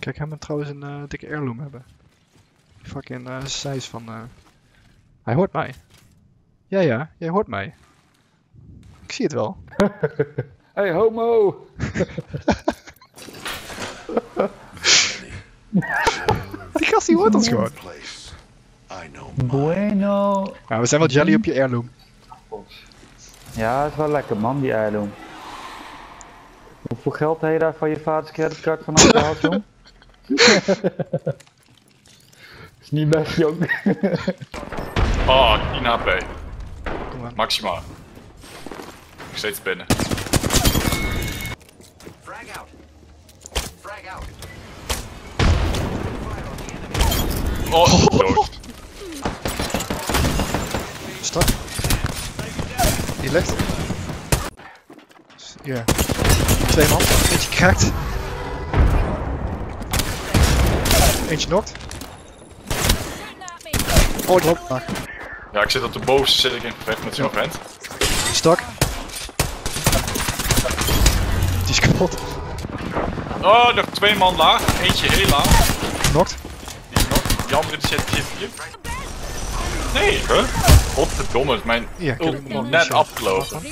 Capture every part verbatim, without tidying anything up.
Kijk, hij moet trouwens een uh, dikke heirloom hebben. Fucking uh, size van... Uh... Hij hoort mij. Ja, ja, jij hoort mij. Ik zie het wel. Hey, homo! Die gast die hoort ons gewoon. Bueno. Ja, we zijn wel jelly op je heirloom. Ja, dat is wel lekker man, die heirloom. Hoeveel geld heb je daar van je vaders creditcard van afgehaald, jong? Is niet best, jong. Oh, tien H P. Kom maar. Maximaal. Nog steeds binnen. Frag out. Frag out. Oh, dood. Stop. Die ligt. Ja. Twee man. Eentje kraakt. Eentje knokt. Oh, ik loop maar. Ja, ik zit op de bovenste, zit ik in gevecht met zo'n vent. Stak. Die is kapot. Oh, nog twee man laag. Eentje heel laag. Knokt. Die is nog. Die andere zit, zit hier. Nee, huh? Godverdomme, is mijn Ja, ik heb ult hem nog nog net niet afgelopen.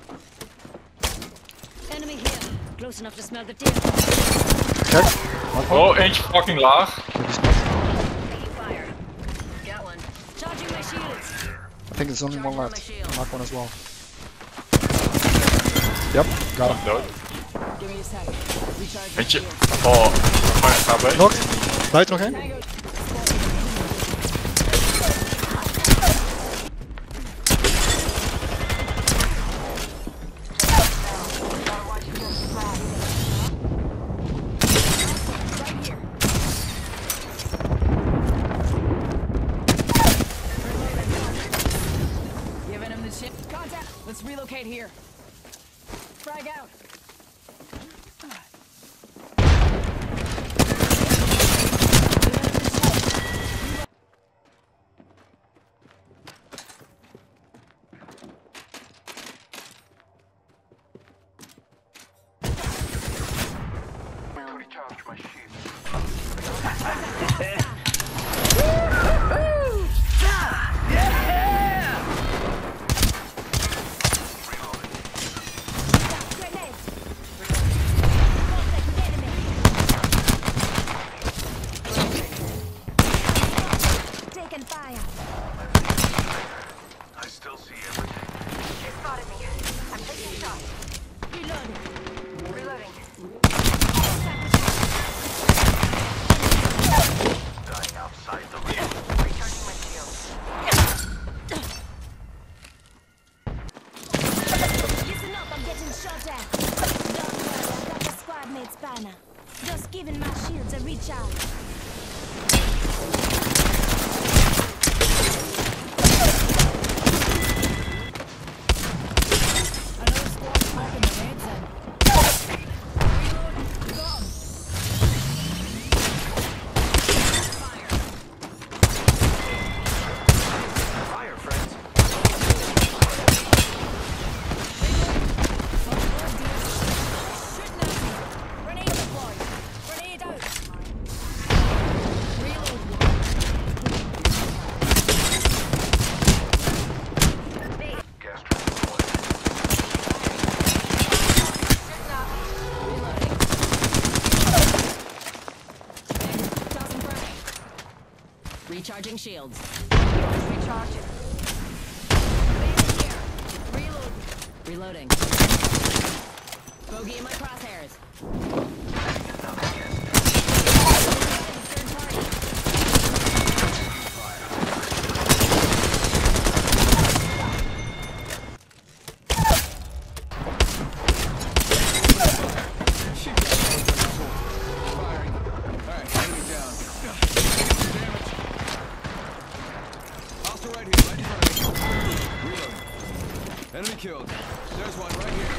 Enemy here. Close enough to smell the deer. Kijk. Oh, eentje fucking laag. Ja, die is knokt. Taking fire. Got one. Charging my shields. I think there's only one Charging on my left. shield. Knock one as well. Yep, got him. Dood. Give me a sec. Recharge my Eentje. shields. Oh, H P. Knokt. Buiten nog één. Giving him the shit. Contact. Let's relocate here. Frag out. Taking fire. I still see everything. You spotted me. I'm taking shots. Reloading. Reloading. Dying outside the ring. Recharging my shields. Listen up, I'm getting shot at. Don't worry, I've got the squad mate's banner. Just giving my shields a reach out. Another squad smoking the red zone. Reloading. Got 'em. Fire, friends. Shooting at me. Grenade deployed. Grenade out. Reload one. Gas trap deployed. Tossing grenade. Recharging shields. Recharge. Reload. Reloading. Bogey in my crosshairs. Third party. Enemy killed. There's one right here.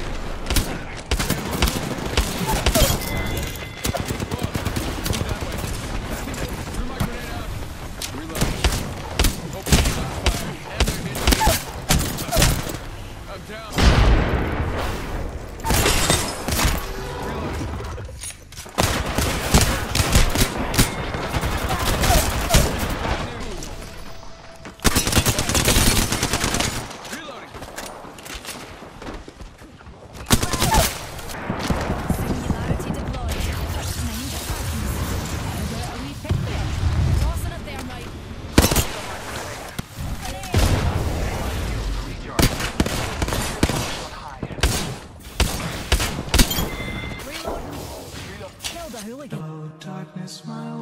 Threw my grenade out. Reload. Open shots fired. And they're hitting. I'm down. Reload.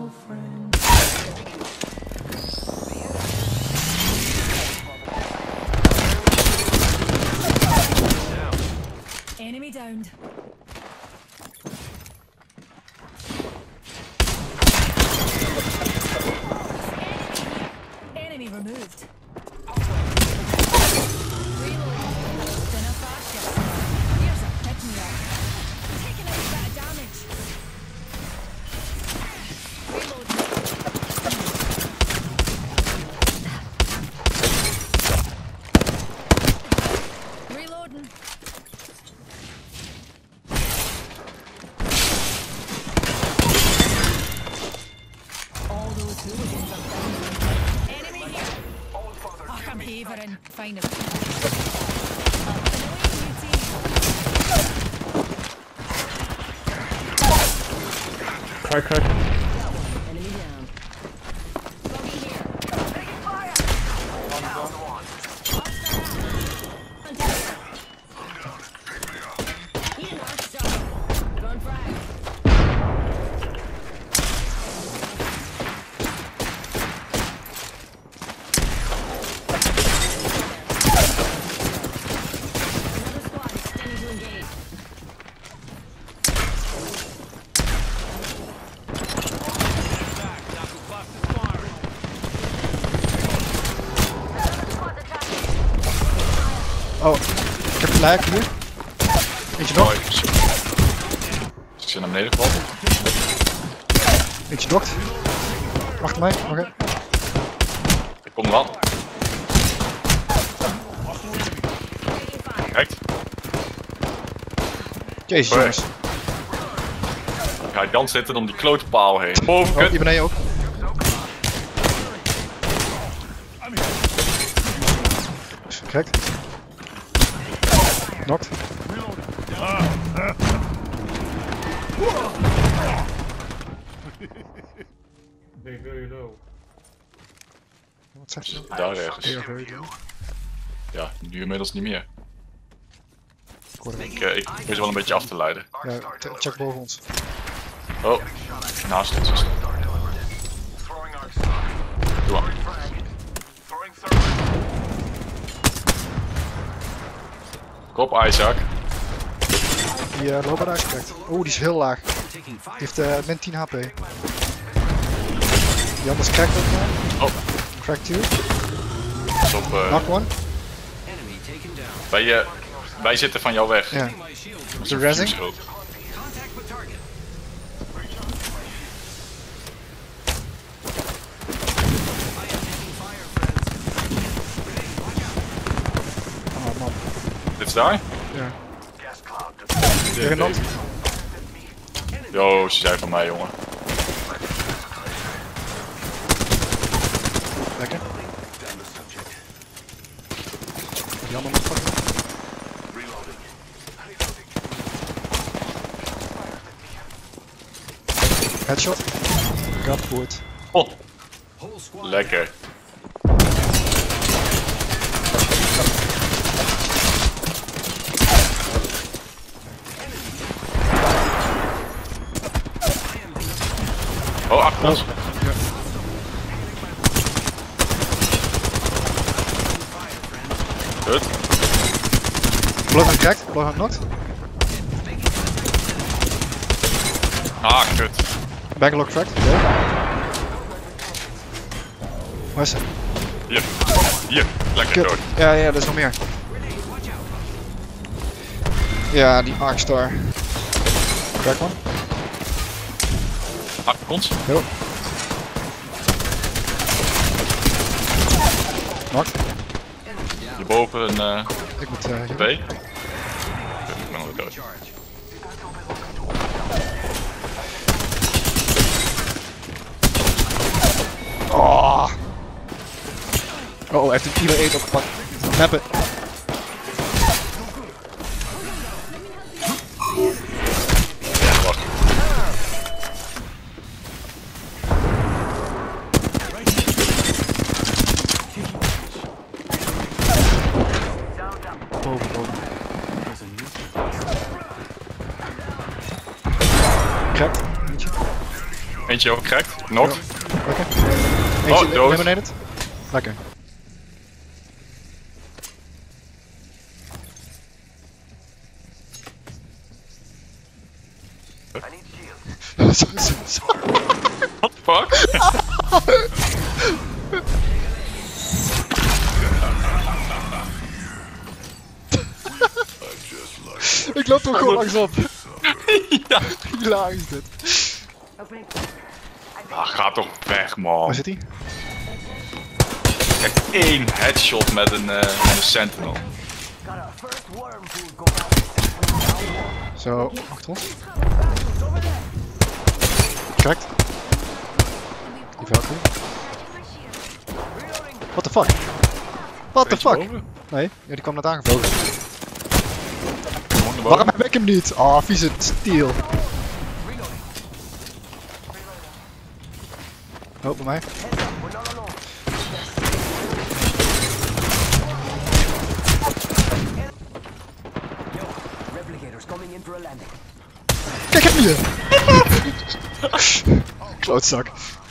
Enemy downed. Enemy removed. Reload. Dinner fast yet. Here's a pick-me-up. Taking out a bit of damage. Reload. Reloading. All those hooligans are down. Enemy here. Fuck, I'm havering. Find him. Crack, crack. Enemy down. Bogey here. Taking fire. Here, North Star. Going frag. Another squad is standing to engage. Oh, ik heb gelijk hier. Eentje nog. Mooi. Ik zit naar beneden gevallen. Eentje dokt. Wacht mij. Oké. Ik kom er aan. Kijk. Jezus Hoi. jongens. Ga Jan zitten om die klote paal heen. Boven, Oh, kut. hier beneden ook. Gek. Knokt. Wat zegt je nou? Daar ergens. Heel very low. Ja, nu inmiddels niet meer. Ik hoor hem. Ik, uh, ik is wel een beetje af te leiden. Ja, check boven ons. Oh, naast ons is het. Doe maar. Kop Isaac. Die uh, lopen daar gepakt. Oeh, die is heel laag. Die heeft uh, min tien H P. Die anders cracked ook nog. Oh, Crack two. pas op. Uh, Knock one. wij, uh, wij zitten van jou weg. Ja. Dat is De een rezzing? fuse ook. Oh man. Dit is daar? Ja. Dit, Weer een not. Yo, ze zijn van mij, jongen. Lekker. Die andere moet pakken. Headshot. Gutwood. Oh, lekker. Oh, achter ons. Kut. Bloodhound cracked. Bloodhound knocked. Ah, kut. Backlog cracked. Go. Waar is ze? Hier. Hier. Lekker Kut. dood. Ja, ja, er is nog meer. Ja, die Arkstar. Crack one. Achter ons. Yo. Knocked. Hierboven een uh, Ik moet uh, B. hier. Kut, ik ben alweer dood. Oh. Oh, hij heeft een kilo eten opgepakt. Mappen. Wacht. Boven, boven. Cracked. Eentje. Eentje ook cracked. Nog. Lekker. Eentje dood. eliminated. Lekker. Zo, zo, zo. What the fuck? Ik loop er gewoon langs op. Ja. Hilarisch dit. Ah, ga toch weg, man. Waar zit hij? Echt één headshot met een, uh, met een sentinel. Zo, achter ons. Correct. Die Valkyrie. What the fuck? What the fuck? Nee, ja, die kwam net aangevlogen. Waarom heb ik hem niet? Oh, vieze steel. Oh, bij mij. Kijk hem hier! Klootzak.